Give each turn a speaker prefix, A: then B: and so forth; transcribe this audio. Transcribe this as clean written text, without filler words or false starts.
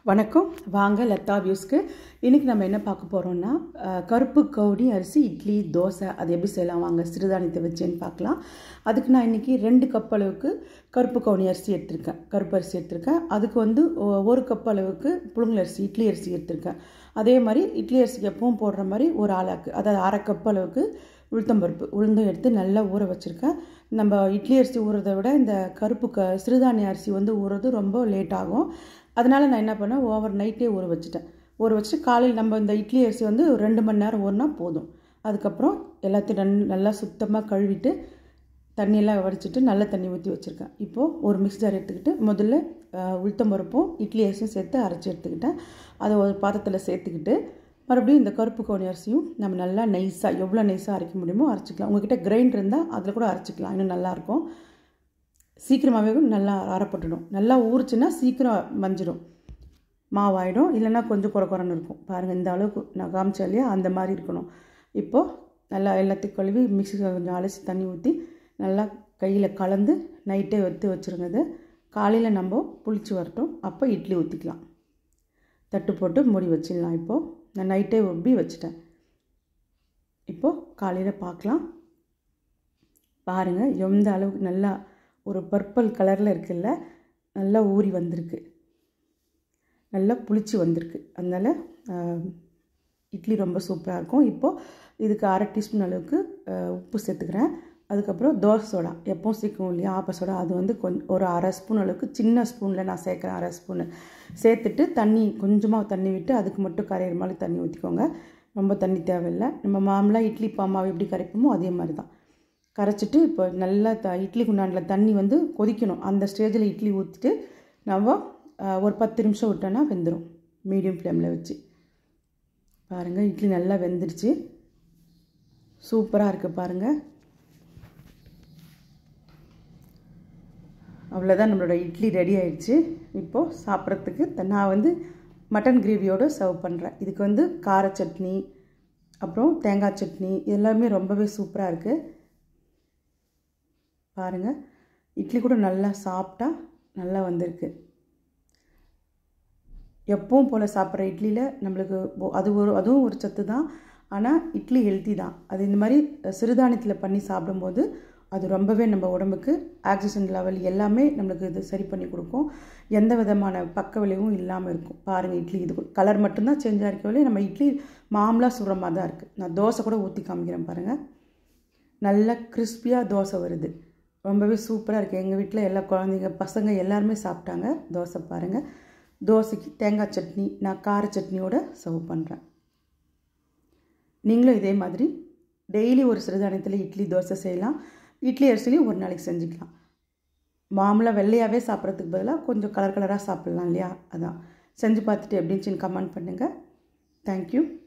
A: வணக்கம். வாங்க லதா வியூஸ்க்கு. இன்றைக்கி நம்ம என்ன பார்க்க போகிறோம்னா கருப்பு கவுனி அரிசி இட்லி தோசை அது எப்படி செய்யலாம் வாங்க சிறுதானியத்தை வச்சேன்னு பார்க்கலாம். அதுக்கு நான் இன்றைக்கி 2 கப் அளவுக்கு கருப்பு கவுனி அரிசி எடுத்திருக்கேன், கருப்பு அரிசி எடுத்திருக்கேன். அதுக்கு வந்து 1 கப் அளவுக்கு புழுங்கல் அரிசி இட்லி அரிசி எடுத்திருக்கேன். அதே மாதிரி இட்லி அரிசிக்கு எப்பவும் போடுற மாதிரி ஒரு ஆளாக்கு, அதாவது 1/2 கப் அளவுக்கு உளுந்தும் எடுத்து நல்லா ஊற வச்சுருக்கேன். நம்ம இட்லி அரிசி ஊறுறதை விட இந்த கருப்பு சிறுதானிய அரிசி வந்து ஊறுறது ரொம்ப லேட் ஆகும். அதனால் நான் என்ன பண்ணேன், ஓவர் நைட்டே ஊற வச்சுட்டு காலையில் நம்ம இந்த இட்லி அரிசி வந்து 2 மணி நேரம் ஊறினா போதும். அதுக்கப்புறம் எல்லாத்தையும் நல்லா சுத்தமாக கழுவிட்டு தண்ணியெல்லாம் வடிச்சிட்டு நல்ல தண்ணி ஊற்றி வச்சுருக்கேன். இப்போது ஒரு மிக்ஸி ஜார் எடுத்துக்கிட்டு முதல்ல உளுத்தம்பருப்பும் இட்லி அரிசியும் சேர்த்து அரைச்சி எடுத்துக்கிட்டேன். அதை ஒரு பாத்திரத்தில் சேர்த்துக்கிட்டு மறுபடியும் இந்த கருப்பு கவுனி அரிசியும் நம்ம நல்லா நைஸாக எவ்வளோ நைஸாக அரைக்க முடியுமோ அரைச்சிக்கலாம். உங்கள்கிட்ட கிரைண்டர் இருந்தால் அதில் கூட அரைச்சிக்கலாம், இன்னும் நல்லாயிருக்கும். சீக்கிரமாகவே நல்லா அரைப்பட்டுடும். நல்லா ஊறிச்சுன்னா சீக்கிரம் மஞ்சிடும், மாவாயிடும். இல்லைன்னா கொஞ்சம் குறன்னு இருக்கும். பாருங்கள், இந்த அளவுக்கு நான் காமிச்சேன் இல்லையா, அந்த மாதிரி இருக்கணும். இப்போது நல்லா எல்லாத்தையும் கழுவி மிக்ஸியில் கொஞ்சம் அலசி தண்ணி ஊற்றி நல்லா கையில் கலந்து நைட்டே எடுத்து வச்சுருங்க. அது காலையில் நம்ம புளிச்சு வரட்டும், அப்போ இட்லி ஊற்றிக்கலாம். தட்டு போட்டு மூடி வச்சிடலாம். இப்போது நான் நைட்டே ஒப்பி வச்சுட்டேன். இப்போது காலையில் பார்க்கலாம். பாருங்கள் எந்த அளவுக்கு நல்லா ஒரு பர்பிள் கலரில் இருக்குல்ல, நல்லா ஊறி வந்திருக்கு, நல்லா புளிச்சு வந்திருக்கு. அதனால் இட்லி ரொம்ப சூப்பராக இருக்கும். இப்போது இதுக்கு 1/2 டீஸ்பூன் அளவுக்கு உப்பு சேர்த்துக்கிறேன். அதுக்கப்புறம் தோசை சோடா எப்போவும் சீக்கிரம் இல்லையா, ஆப்ப சோடா, அது வந்து ஒரு 1/2 ஸ்பூன் அளவுக்கு சின்ன ஸ்பூனில் நான் சேர்க்குறேன். 1/2 ஸ்பூனு சேர்த்துட்டு கொஞ்சமாக தண்ணி விட்டு அதுக்கு மட்டும் கரையிற மாதிரி தண்ணி ஊற்றிக்கோங்க. ரொம்ப தண்ணி தேவையில்லை. நம்ம மாமூலாக இட்லி மாவு எப்படி கரைப்போமோ அதே மாதிரி தான் கரைச்சிட்டு இப்போ நல்லா இட்லி குண்டானில் தண்ணி வந்து கொதிக்கணும். அந்த ஸ்டேஜில் இட்லி ஊற்றிட்டு நம்ம ஒரு 10 நிமிஷம் விட்டோன்னா வெந்துடும், மீடியம் ஃப்ளேமில் வச்சு. பாருங்கள், இட்லி நல்லா வெந்துடுச்சு, சூப்பராக இருக்குது பாருங்கள். அவ்வளோதான், நம்மளோட இட்லி ரெடி ஆயிடுச்சு. இப்போது சாப்பிட்றதுக்கு நான் வந்து மட்டன் கிரேவியோடு சர்வ் பண்ணுறேன். இதுக்கு வந்து கார சட்னி அப்புறம் தேங்காய் சட்னி எல்லாமே ரொம்பவே சூப்பராக இருக்குது. பாருங்கள், இட்லி கூட நல்லா சாப்பிட்டா நல்லா வந்திருக்கு. எப்பவும் போல் சாப்பிட்ற இட்லியில் நம்மளுக்கு அதுவும் ஒரு சத்து தான். ஆனால் இட்லி ஹெல்த்தி தான். அது இந்த மாதிரி சிறுதானியத்தில் பண்ணி சாப்பிடும்போது அது ரொம்பவே நம்ம உடம்புக்கு ஆக்சிஜன் லெவல் எல்லாமே நம்மளுக்கு இது சரி பண்ணி கொடுக்கும். எந்த விதமான பக்க விளைவும் இல்லாமல் இருக்கும். பாருங்கள், இட்லி இது கலர் மட்டும்தான் சேஞ்சாக இருக்கவே, நம்ம இட்லி மாமூலாக சுடுற மாதிரி தான் இருக்குது. நான் தோசை கூட ஊற்றி காமிக்கிறேன் பாருங்கள். நல்லா கிறிஸ்பியாக தோசை வருது, ரொம்பவே சூப்பராக இருக்குது. எங்கள் வீட்டில் எல்லா குழந்தைங்க பசங்க எல்லாருமே சாப்பிட்டாங்க தோசை. பாருங்கள், தோசைக்கு தேங்காய் சட்னி நான் கார சட்னியோடு சர்வ் பண்ணுறேன். நீங்களும் இதே மாதிரி டெய்லி ஒரு சிறுதானியத்தில் இட்லி தோசை செய்யலாம். இட்லி அரிசிலையும் ஒரு நாளைக்கு செஞ்சுக்கலாம். மாமூலாக வெள்ளையாகவே சாப்பிட்றதுக்கு பதிலாக கொஞ்சம் கலராக சாப்பிட்லாம் இல்லையா, அதான் செஞ்சு பார்த்துட்டு எப்படின்னு கமெண்ட் பண்ணுங்கள். தேங்க்யூ.